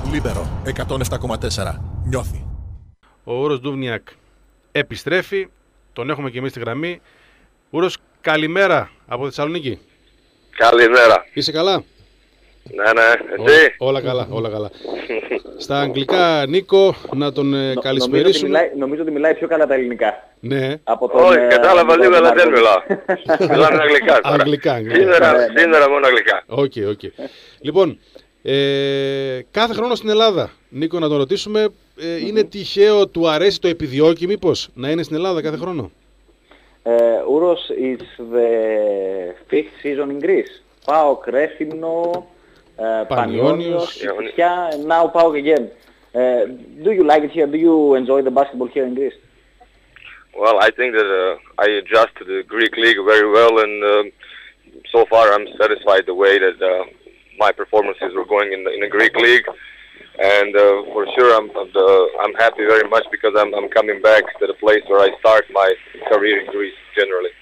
Λίμπερο 107,4. Νιώθει. Ο Ούρος Ντούβνιακ επιστρέφει. Τον έχουμε και εμείς στη γραμμή. Ούρος, καλημέρα από Θεσσαλονίκη. Καλημέρα. Είσαι καλά? Ναι, εσύ? Όλα καλά, όλα καλά. Στα αγγλικά, Νίκο, να τον καλησπερίσουμε. Νομίζω ότι μιλάει πιο καλά τα ελληνικά. Ναι. Όχι, κατάλαβα λίγο, αλλά δεν μιλάω. Μιλάμε αγγλικά τώρα. Αγγλικά. Σήμερα μόνο αγγλικά. Οκ. Λοιπόν, κάθε χρόνο στην Ελλάδα, Νίκο, να τον ρωτήσουμε, είναι τυχαίο, του αρέσει, το επιδιώκει μήπως να είναι στην Ελλάδα κάθε χρόνο? Ouros is the fifth season in Greece. PAOK, Rethymno, Panionios, Kythia, and now PAOK again. Do you like it here? Do you enjoy the basketball here in Greece? Well, I think that I adjust to the Greek league very well, and so far I'm satisfied the way that my performances were going in the Greek league. And for sure I'm happy very much because I'm coming back to the place where I start my career in Greece generally.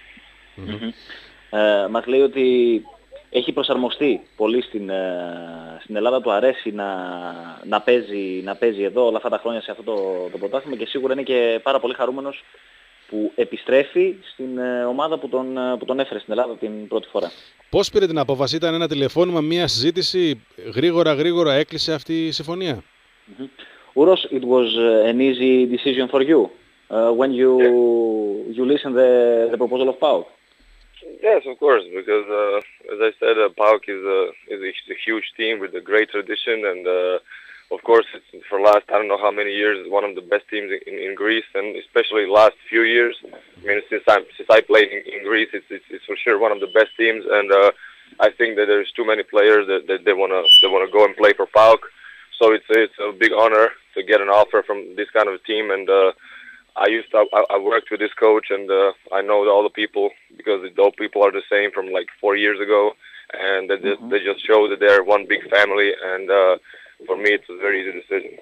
Μας λέει ότι έχει προσαρμοστεί πολύ στην Ελλάδα, του αρέσει να παίζει εδώ όλα αυτά τα χρόνια σε αυτό το πρωτάθλημα και σίγουρα είναι και πάρα πολύ χαρούμενος που επιστρέφει στην ομάδα που τον έφερε στην Ελλάδα την πρώτη φορά. Πώς πήρε την απόφαση? Ήταν ένα τηλεφώνημα, μια συζήτηση, γρήγορα έκλεισε αυτή η συμφωνία? Ouros, it was an easy decision for you when you listened the proposal of PAOK? Yes, of course, because as I said, PAOK is a huge team with a great tradition, and of course, it's for last I don't know how many years, one of the best teams in Greece, and especially last few years. I mean, since I played in Greece, it's for sure one of the best teams, and I think that there's too many players that they wanna go and play for PAOK. So it's a big honor to get an offer from this kind of a team, and I worked with this coach, and I know all the people because all people are the same from like 4 years ago, and they just show that they're one big family, and for me it's a very easy decision.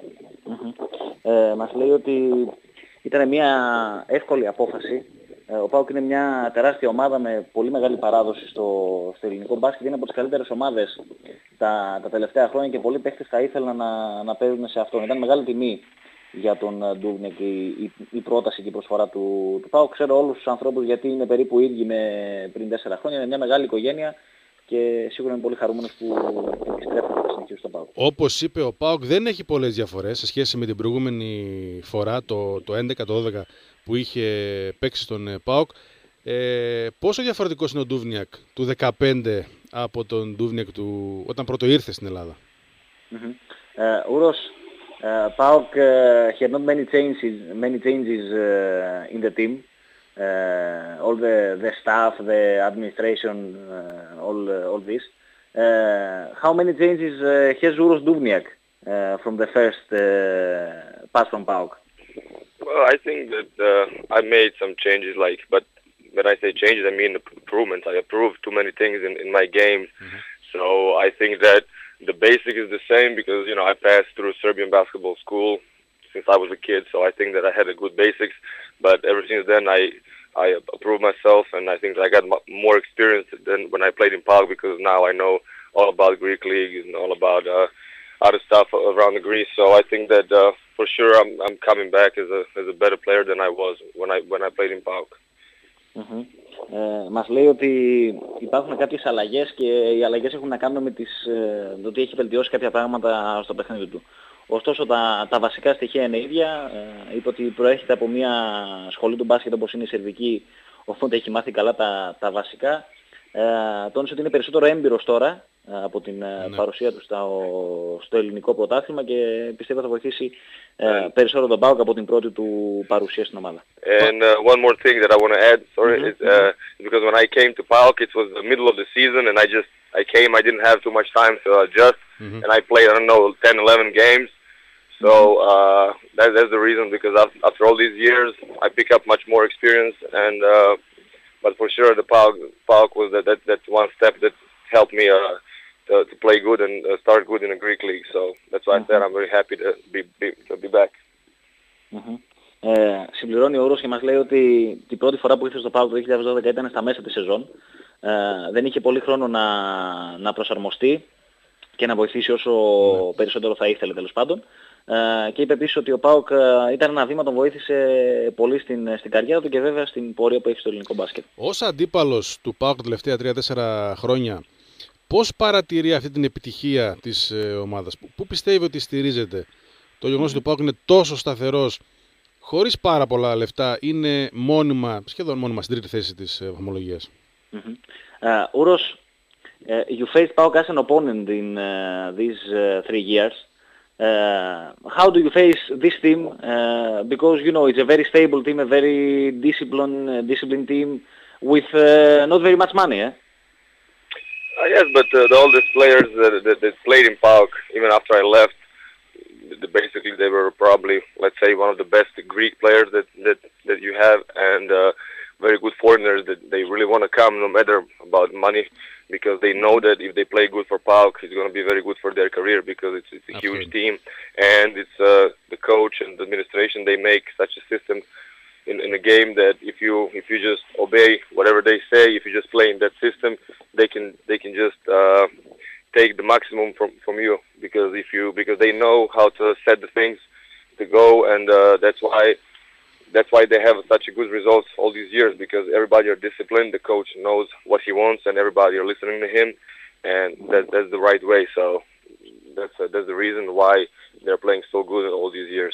Μας λέει ότι ήταν μια εύκολη απόφαση. Ο ΠΑΟΚ είναι μια τεράστια ομάδα με πολύ μεγάλη παράδοση στο ελληνικό μπάσκετ. Είναι από τις καλύτερες ομάδες τα τελευταία χρόνια και πολλοί παίχτες θα ήθελαν να παίζουν σε αυτό. Ήταν μεγάλη τιμή για τον Ντούβνιακ η πρόταση και η προσφορά του ΠΑΟΚ. Ξέρω όλους τους ανθρώπους γιατί είναι περίπου ίδιοι με πριν 4 χρόνια. Είναι μια μεγάλη οικογένεια και σίγουρα είναι πολύ χαρούμενος που επιστρέφουν και συνεχίζουν στο ΠΑΟΚ. Όπως είπε, ο ΠΑΟΚ δεν έχει πολλές διαφορές σε σχέση με την προηγούμενη φορά, το 11-12 που είχε παίξει στον ΠΑΟΚ. Πόσο διαφορετικός είναι ο Ντούβνιακ του 15 από τον Ντούβνιακ του όταν πρώτο ήρθε στην Ελλάδα? Ouros, PAOK had not many changes in the team. All the staff, the administration, all this. How many changes has Ouros Duvniak from the first pass from PAOK? Well, I think that I made some changes, but when I say changes, I mean improvements. I improved too many things in my games, so I think that the basic is the same because I passed through Serbian basketball school since I was a kid, so I think that I had a good basics. But ever since then, I improved myself, and I think that I got more experience than when I played in PAOK because now I know all about Greek league and all about other stuff around the Greece. So I think that for sure I'm coming back as a better player than I was when I played in PAOK. Μας λέει ότι υπάρχουν κάποιες αλλαγές και οι αλλαγές έχουν να κάνουν με το ότι έχει βελτιώσει κάποια πράγματα στο παιχνίδι του. Ωστόσο τα βασικά στοιχεία είναι ίδια. Είπε ότι προέρχεται από μια σχολή του μπάσκετ όπως είναι η Σερβική, οπότε έχει μάθει καλά τα βασικά. Τόνισε ότι είναι περισσότερο έμπειρος τώρα από την παρουσία του στο ελληνικό πρωτάθλημα και πιστεύω θα βοηθήσει περισσότερο τον ΠΑΟΚ από την πρώτη του παρουσία στην ομάδα. And one more thing that I want to add, is because when I came to PAOK, it was the middle of the season, and I didn't have too much time to adjust, and I played 10, 11 games. So that's the reason, because after all these years, I pick up much more experience, and but for sure the PAOK was that one step that helped me to play good and start good in the Greek league. So that's why I said I'm very happy to be back. Συμπληρώνει ο Ούρος και μας λέει ότι την πρώτη φορά που ήρθε στο ΠΑΟΚ το 2012 ήταν στα μέσα της σεζόν. Δεν είχε πολύ χρόνο να προσαρμοστεί και να βοηθήσει όσο περισσότερο θα ήθελε τέλος πάντων. Και είπε επίσης ότι ο ΠΑΟΚ ήταν ένα βήμα, τον βοήθησε πολύ στην καριέρα του και βέβαια στην πορεία που έχει στο ελληνικό μπάσκετ. Ως αντίπαλος του ΠΑΟΚ τα τελευταία 3-4 χρόνια, πώς παρατηρεί αυτή την επιτυχία της ομάδας? Πού πιστεύει ότι στηρίζεται το γεγονός ότι ο ΠΑΟΚ είναι τόσο σταθερός, χωρίς πάρα πολλά λεφτά, είναι σχεδόν μόνιμα στην τρίτη θέση της βαθμολογίας? Uros, you faced PAOK as an opponent in these 3 years. How do you face this team? Because you know it's a very stable team, a very disciplined team with not very much money. Yes, but the oldest players that played in PAOK, even after I left, basically they were probably, let's say, one of the best Greek players that you have, and very good foreigners that they really want to come no matter about money, because they know that if they play good for PAOK, it's going to be very good for their career, because it's a huge team, and it's the coach and the administration, they make such a system in a game that if you just obey whatever they say, if you just play in that system, they can just take the maximum from you, because they know how to set the things to go, and that's why they have such a good results all these years, because everybody are disciplined, the coach knows what he wants, and everybody are listening to him, and that's the right way. So that's the reason why they're playing so good all these years.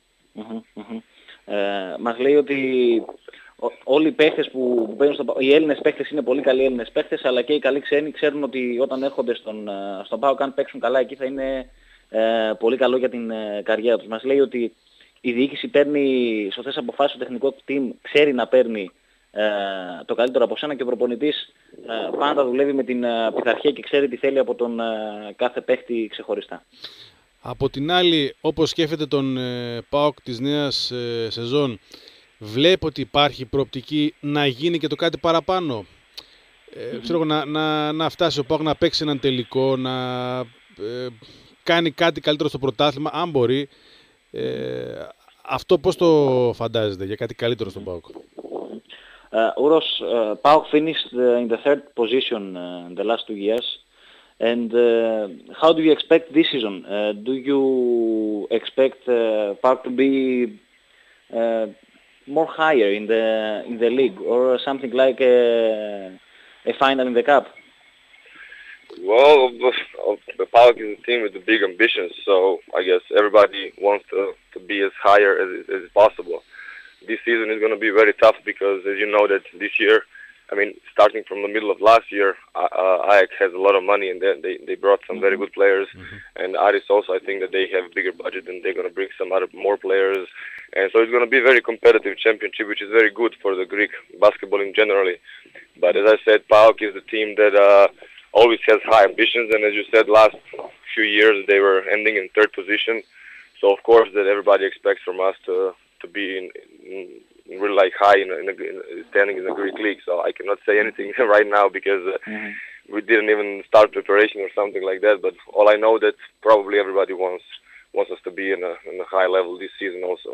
Μας λέει ότι όλοι οι παίχτες που παίζουν οι Έλληνες παίχτες είναι πολύ καλοί Έλληνες παίχτες, αλλά και οι καλοί ξένοι ξέρουν ότι όταν έρχονται στον ΠΑΟΚ, αν παίξουν καλά εκεί θα είναι πολύ καλό για την καριέρα τους. Μας λέει ότι η διοίκηση παίρνει σωστές αποφάσεις, το τεχνικό team ξέρει να παίρνει το καλύτερο από σένα και ο προπονητής πάντα δουλεύει με την πειθαρχία και ξέρει τι θέλει από τον κάθε παίχτη ξεχωριστά. Από την άλλη, όπως σκέφτεται τον ΠΑΟΚ της νέας σεζόν, βλέπει ότι υπάρχει προοπτική να γίνει και το κάτι παραπάνω. Ξέρω να φτάσει ο ΠΑΟΚ να παίξει έναν τελικό, να κάνει κάτι καλύτερο στο πρωτάθλημα, αν μπορεί. Αυτό πώς το φαντάζεται για κάτι καλύτερο στον ΠΑΟΚ? Uros, PAOK finished in the third position in the last 2 years. And how do you expect this season? Do you expect PAOK to be more higher in the league, or something like a final in the cup? Well, the PAOK is a team with the big ambitions, so I guess everybody wants to be as higher as possible. This season is going to be very tough because, as you know, that this year, I mean, starting from the middle of last year, Ajax has a lot of money, and they brought some very good players. And Aris also, I think that they have a bigger budget, and they're going to bring some more players. And so it's going to be a very competitive championship, which is very good for the Greek basketball in generally. But as I said, PAOK is a team that always has high ambitions, and as you said, last few years they were ending in third position. So of course that everybody expects from us to be in really like high in standing in the Greek league. So I cannot say anything right now because we didn't even start preparation or something like that. But all I know that probably everybody wants us to be in a high level this season also.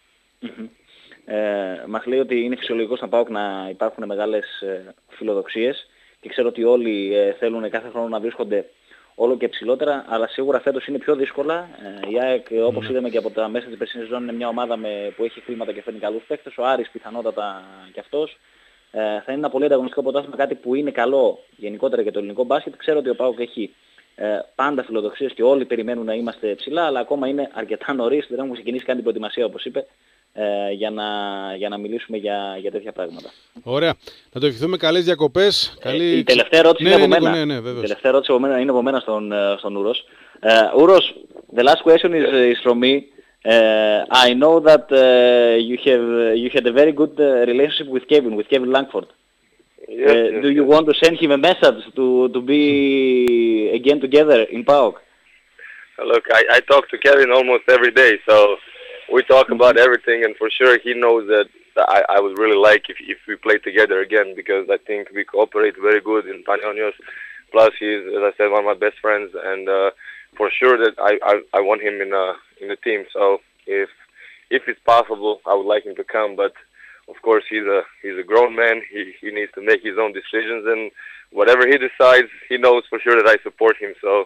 Μας λέει ότι είναι φυσιολογικό στον ΠΑΟΚ να υπάρχουν μεγάλες φιλοδοξίες και ξέρω ότι όλοι θέλουν κάθε χρόνο να βρίσκονται όλο και ψηλότερα, αλλά σίγουρα φέτος είναι πιο δύσκολα. Η ΑΕΚ, όπως είδαμε και από τα μέσα της περσινής σεζόν, είναι μια ομάδα που έχει χρήματα και φέρνει καλούς παίκτες. Ο Άρης πιθανότατα κι αυτός. Θα είναι ένα πολύ ανταγωνιστικό πρωτάθλημα, κάτι που είναι καλό γενικότερα για το ελληνικό μπάσκετ. Ξέρω ότι ο ΠΑΟΚ έχει πάντα φιλοδοξίες και όλοι περιμένουν να είμαστε ψηλά, αλλά ακόμα είναι αρκετά νωρίς, δεν έχουμε ξεκινήσει καν την προετοιμασία, όπως είπε, για να μιλήσουμε για τέτοια πράγματα. Ωραία. Να το ευχηθούμε καλές διακοπές. Η τελευταία ερώτηση είναι από μένα. Η τελευταία ερώτηση είναι από μένα στον Ούρος. Ούρος, the last question is from me. I know that you had a very good relationship with Kevin Langford. Yes, do you want to send him a message to be again together in PAOK? Look, I talk to Kevin almost every day, so we talk about everything, and for sure he knows that I would really like if we play together again, because I think we cooperate very good in Panionios. Plus he's, as I said, one of my best friends, and for sure that I want him in the team. So if it's possible, I would like him to come, but of course he's a grown man. He needs to make his own decisions, and whatever he decides, he knows for sure that I support him. So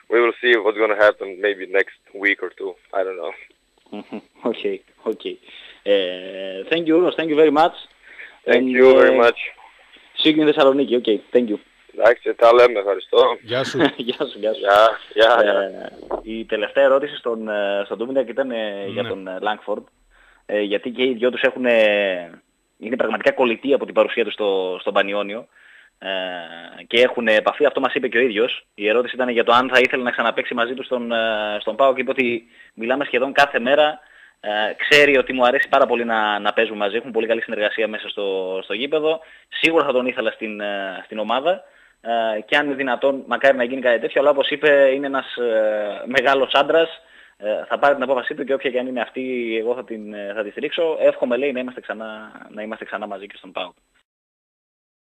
we will see what's going to happen maybe next week or two. I don't know. Okay. Thank you, Uros. Thank you very much. Thank you very much. See you in Thessaloniki. Okay, thank you. Εντάξει, τα λέμε, ευχαριστώ. Γεια σου. Γεια. Η τελευταία ερώτηση στον Ντούμινακ ήταν για τον Λάγκφορντ, γιατί και οι δυο τους είναι πραγματικά κολλητοί από την παρουσία τους στον Πανιόνιο και έχουν επαφή. Αυτό μας είπε και ο ίδιος. Η ερώτηση ήταν για το αν θα ήθελε να ξαναπαίξει μαζί του στον ΠΑΟΚ. Είπε ότι μιλάμε σχεδόν κάθε μέρα. Ξέρει ότι μου αρέσει πάρα πολύ να παίζουμε μαζί. Έχουν πολύ καλή συνεργασία μέσα στο γήπεδο. Σίγουρα θα τον ήθελα στην ομάδα. Και αν είναι δυνατόν, μακάρι να γίνει κάτι τέτοιο, αλλά όπως είπε, είναι ένας μεγάλος άντρας, θα πάρει την απόφασή του και όποια και αν είναι αυτή, εγώ θα τη στηρίξω. Εύχομαι, λέει, να είμαστε ξανά μαζί και στον ΠΑΟΚ.